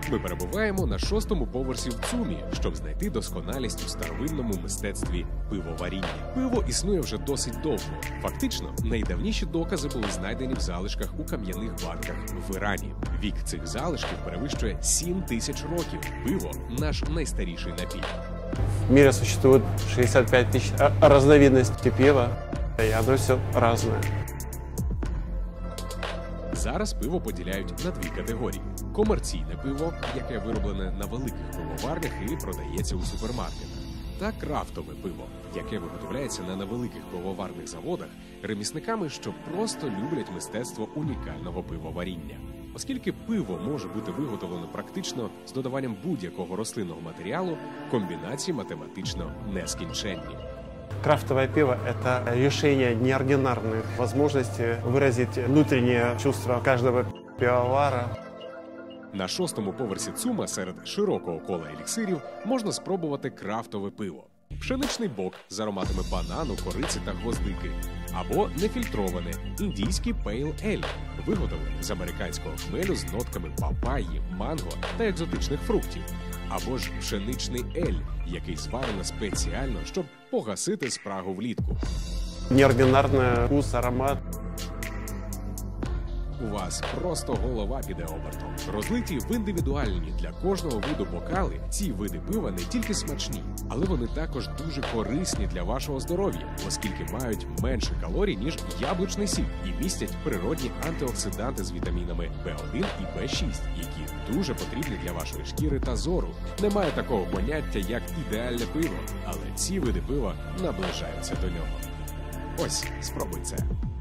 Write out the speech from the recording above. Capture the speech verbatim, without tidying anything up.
Ми перебуваємо на шостому поверсі в ЦУМі, щоб знайти досконалість у старовинному мистецтві пивоваріння. Пиво існує вже досить довго. Фактично, найдавніші докази були знайдені в залишках у кам'яних банках в Ірані. Вік цих залишків перевищує сім тисяч років. Пиво – наш найстаріший напій. В мире существует шестьдесят пять тысяч разновидностей пива, и оно все разное. Зараз пиво поділяють на дві категорії. Комерційне пиво, яке вироблене на великих пивоварнях і продається у супермаркетах. Та крафтове пиво, яке виготовляється на невеликих пивоварних заводах ремісниками, що просто люблять мистецтво унікального пивоваріння. Оскільки пиво може бути виготовлено практично з додаванням будь-якого рослинного матеріалу, комбінації математично нескінченні. Крафтовое пиво – это решение неординарных возможностей выразить внутренние чувства каждого пивовара. На шостому поверсі ЦУМа серед широкого кола еліксирів можна спробувати крафтове пиво. Пшеничний бок з ароматами банану, кориці та гвоздики. Або нефільтроване індійський пейл ель, виготовлений з американського хмелю з нотками папайї, манго та екзотичних фруктів. Або ж пшеничний ель, який зварено спеціально, щоб погасити спрагу влітку. Неординарный вкус, аромат. У вас просто голова піде обертом. Розлиті в індивідуальні для кожного виду бокали, ці види пива не тільки смачні, але вони також дуже корисні для вашого здоров'я, оскільки мають менше калорій, ніж яблучний сік, і містять природні антиоксиданти з вітамінами Б один і Б шість, які дуже потрібні для вашої шкіри та зору. Немає такого поняття, як ідеальне пиво, але ці види пива наближаються до нього. Ось, спробуй це.